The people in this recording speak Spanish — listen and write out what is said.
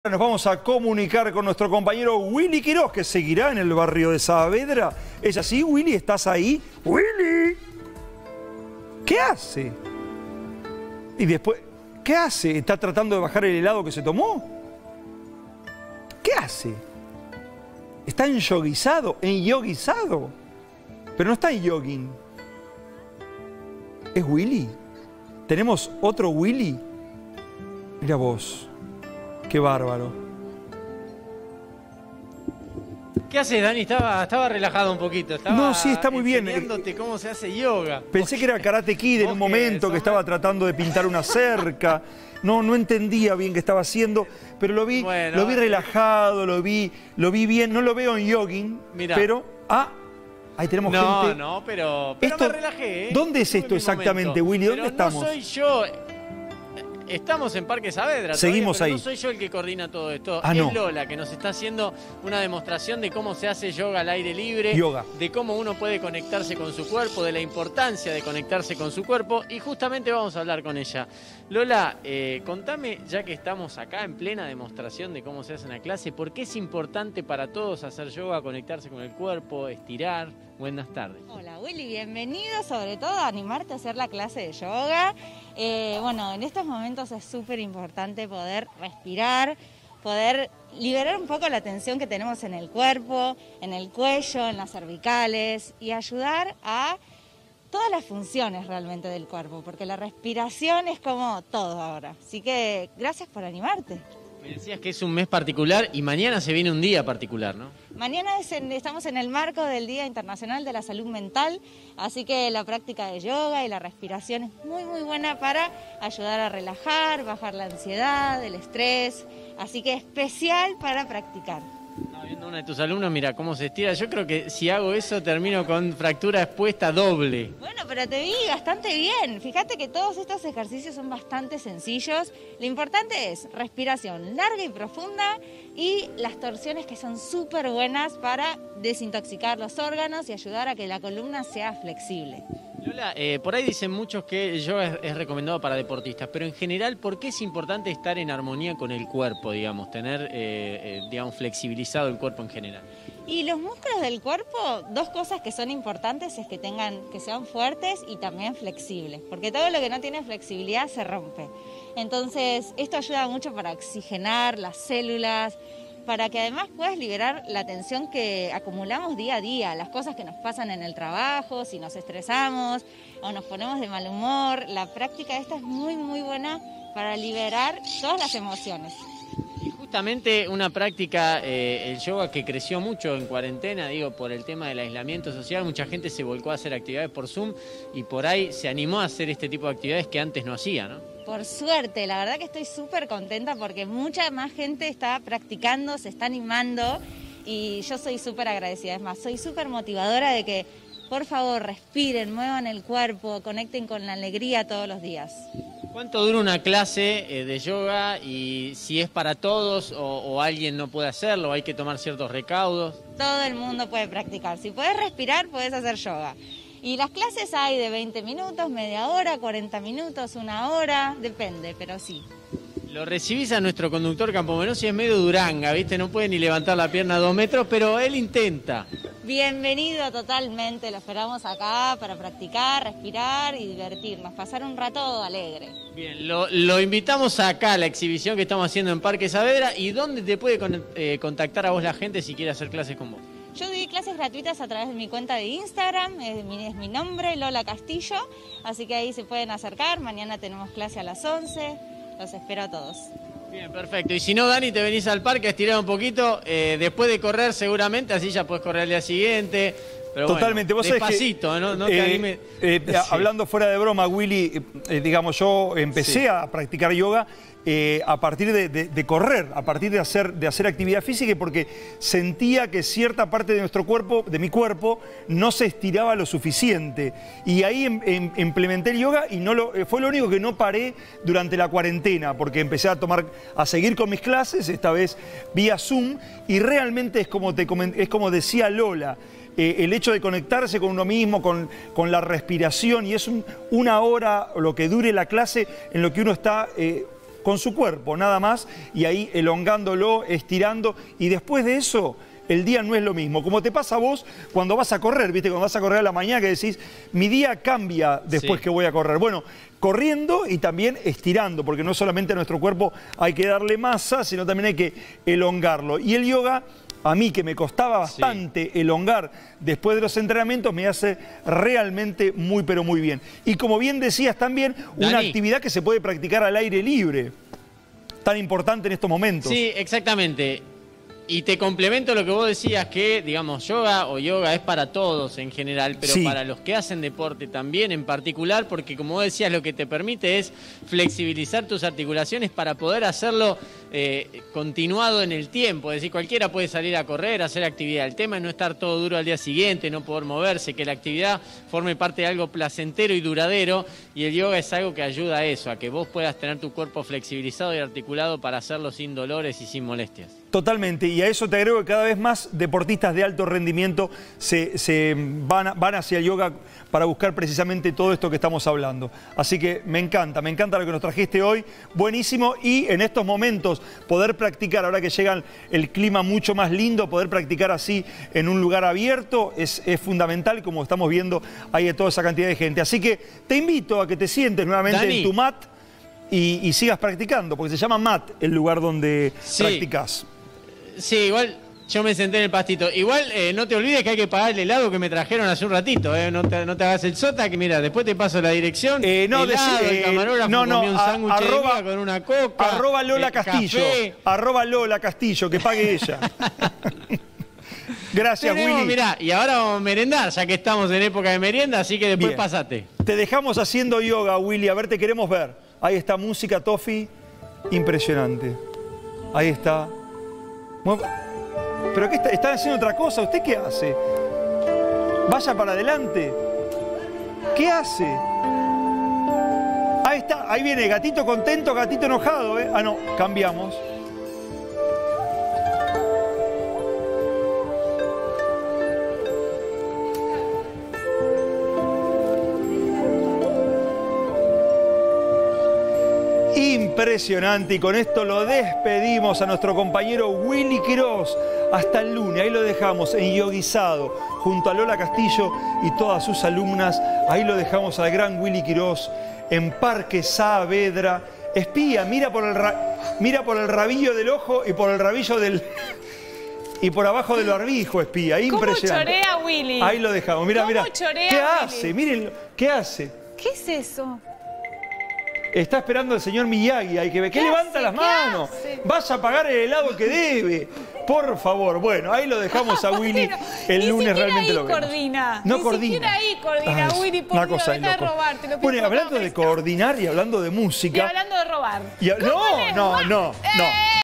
Nos vamos a comunicar con nuestro compañero Willy Quiroz, que seguirá en el barrio de Saavedra. ¿Es así, Willy? ¿Estás ahí? ¡Willy! ¿Qué hace? Y después, ¿qué hace? ¿Está tratando de bajar el helado que se tomó? ¿Qué hace? Está enyoguizado, pero no está en jogging. ¿Es Willy? ¿Tenemos otro Willy? Mira vos. Qué bárbaro. ¿Qué haces, Dani? Estaba relajado un poquito. No, sí, está muy bien. Enseñándote cómo se hace yoga. Pensé que era Karate Kid en un momento, que estaba tratando de pintar una cerca. No entendía bien qué estaba haciendo, pero lo vi relajado, lo vi bien. No lo veo en jogging, mirá. Pero... ahí tenemos gente. No, pero Esto, me relajé, ¿eh? ¿Dónde es esto exactamente, Willy? ¿Dónde estamos? No soy yo. Estamos en Parque Saavedra. Seguimos todavía, ahí. No soy yo el que coordina todo esto. No. Es Lola, que nos está haciendo una demostración de cómo se hace yoga al aire libre. Yoga. De cómo uno puede conectarse con su cuerpo, de la importancia de conectarse con su cuerpo. Y justamente vamos a hablar con ella. Lola, contame, ya que estamos acá en plena demostración de cómo se hace una clase, ¿por qué es importante para todos hacer yoga, conectarse con el cuerpo, estirar? Buenas tardes. Hola Willy, bienvenido, sobre todo a animarte a hacer la clase de yoga. Bueno, en estos momentos es súper importante poder respirar, poder liberar un poco la tensión que tenemos en el cuerpo, en el cuello, en las cervicales y ayudar a todas las funciones realmente del cuerpo, porque la respiración es como todo ahora. Así que gracias por animarte. Me decías que es un mes particular y mañana se viene un día particular, ¿no? Mañana estamos en el marco del Día Internacional de la Salud Mental, así que la práctica de yoga y la respiración es muy buena para ayudar a relajar, bajar la ansiedad, el estrés, así que especial para practicar. Estaba viendo una de tus alumnos, mira cómo se estira. Yo creo que si hago eso termino con fractura expuesta doble. Bueno, pero te vi bastante bien. Fíjate que todos estos ejercicios son bastante sencillos. Lo importante es respiración larga y profunda y las torsiones que son súper buenas para desintoxicar los órganos y ayudar a que la columna sea flexible. Lola, por ahí dicen muchos que el yoga es recomendado para deportistas, pero en general, ¿por qué es importante estar en armonía con el cuerpo, digamos, tener, digamos, flexibilizado el cuerpo en general? Y los músculos del cuerpo, dos cosas que son importantes es que sean fuertes y también flexibles, porque todo lo que no tiene flexibilidad se rompe. Entonces, esto ayuda mucho para oxigenar las células, para que además puedas liberar la tensión que acumulamos día a día, las cosas que nos pasan en el trabajo, si nos estresamos o nos ponemos de mal humor. La práctica esta es muy buena para liberar todas las emociones. Y justamente una práctica, el yoga que creció mucho en cuarentena, digo, por el tema del aislamiento social, mucha gente se volcó a hacer actividades por Zoom y por ahí se animó a hacer este tipo de actividades que antes no hacía, ¿no? Por suerte, la verdad que estoy súper contenta porque mucha más gente está practicando, se está animando y yo soy súper agradecida. Es más, soy súper motivadora de que, por favor, respiren, muevan el cuerpo, conecten con la alegría todos los días. ¿Cuánto dura una clase de yoga y si es para todos o alguien no puede hacerlo, hay que tomar ciertos recaudos? Todo el mundo puede practicar. Si puedes respirar, puedes hacer yoga. Y las clases hay de 20 minutos, media hora, 40 minutos, una hora, depende, pero sí. Lo recibís a nuestro conductor Campomenosi, es medio duranga, ¿viste? No puede ni levantar la pierna a 2 metros, pero él intenta. Bienvenido totalmente, lo esperamos acá para practicar, respirar y divertirnos, pasar un rato alegre. Bien, lo invitamos acá a la exhibición que estamos haciendo en Parque Saavedra. ¿Y dónde te puede contactar a vos la gente si quiere hacer clases con vos? Yo doy clases gratuitas a través de mi cuenta de Instagram, es mi nombre, Lola Castillo, así que ahí se pueden acercar. Mañana tenemos clase a las 11, los espero a todos. Bien, perfecto. Y si no, Dani, te venís al parque a estirar un poquito, después de correr seguramente, así ya podés correr al día siguiente. Pero totalmente, bueno, vos sabés despacito, no te animes. Sí. Hablando fuera de broma, Willy, digamos, yo empecé a practicar yoga a partir de correr, a partir de hacer actividad física, porque sentía que cierta parte de nuestro cuerpo, de mi cuerpo, no se estiraba lo suficiente. Y ahí implementé el yoga y fue lo único que no paré durante la cuarentena, porque empecé a seguir con mis clases, esta vez vía Zoom, y realmente es como decía Lola. El hecho de conectarse con uno mismo, con la respiración, y es una hora, lo que dure la clase, en lo que uno está con su cuerpo, nada más, y ahí elongándolo, estirando, y después de eso el día no es lo mismo. Como te pasa a vos cuando vas a correr, ¿viste? Cuando vas a correr a la mañana que decís, mi día cambia después que voy a correr. Bueno, corriendo y también estirando, porque no solamente a nuestro cuerpo hay que darle masa, sino también hay que elongarlo. Y el yoga, a mí que me costaba bastante elongar después de los entrenamientos, me hace realmente muy, pero muy bien. Y como bien decías también, una actividad que se puede practicar al aire libre, tan importante en estos momentos. Sí, exactamente. Y te complemento lo que vos decías, que, digamos, yoga es para todos en general, pero para los que hacen deporte también en particular, porque como vos decías, lo que te permite es flexibilizar tus articulaciones para poder hacerlo continuado en el tiempo. Es decir, cualquiera puede salir a correr, hacer actividad. El tema es no estar todo duro al día siguiente, no poder moverse, que la actividad forme parte de algo placentero y duradero, y el yoga es algo que ayuda a eso, a que vos puedas tener tu cuerpo flexibilizado y articulado para hacerlo sin dolores y sin molestias. Totalmente, y a eso te agrego que cada vez más deportistas de alto rendimiento se van hacia el yoga para buscar precisamente todo esto que estamos hablando. Así que me encanta lo que nos trajiste hoy, buenísimo, y en estos momentos poder practicar, ahora que llega el clima mucho más lindo, poder practicar así en un lugar abierto es fundamental, como estamos viendo, hay toda esa cantidad de gente. Así que te invito a que te sientes nuevamente en tu mat y sigas practicando, porque se llama mat el lugar donde practicas. Sí, igual yo me senté en el pastito. Igual no te olvides que hay que pagar el helado que me trajeron hace un ratito. No te hagas el sota, que mira, después te paso la dirección. El camarógrafo comió un sándwich de miga con una coca. @ Lola Castillo. @ Lola Castillo, que pague ella. Gracias, Willy. Mirá, y ahora vamos a merendar, ya que estamos en época de merienda, así que después pasate. Te dejamos haciendo yoga, Willy. A ver, te queremos ver. Ahí está, música Tofi. Impresionante. Ahí está. ¿Pero qué están haciendo otra cosa? ¿Usted qué hace? Vaya para adelante. ¿Qué hace? Ahí está, ahí viene, gatito contento, gatito enojado, ¿eh? Ah, no, cambiamos. Impresionante, y con esto lo despedimos a nuestro compañero Willy Quirós. Hasta el lunes, ahí lo dejamos en Yoguizado, junto a Lola Castillo y todas sus alumnas. Ahí lo dejamos al gran Willy Quirós en Parque Saavedra. Espía, mira por el rabillo del ojo y por el rabillo del... y por abajo del barbijo, espía. Impresionante. ¿Cómo chorea, Willy? Ahí lo dejamos, mira, mira. Chorea, ¿qué Willy? hace? Miren, ¿qué hace? ¿Qué es eso? Está esperando al señor Miyagi, hay que ver. ¿Qué levanta las manos? Vaya a pagar el helado que debe. Por favor. Bueno, ahí lo dejamos a Willy. El lunes realmente lo vemos. Coordina. No ni coordina. Siquiera ahí coordina, Willy. Por Dios, deja de robar. Te lo pido. Bueno, hablando de coordinar y hablando de música. Y hablando de robar. No.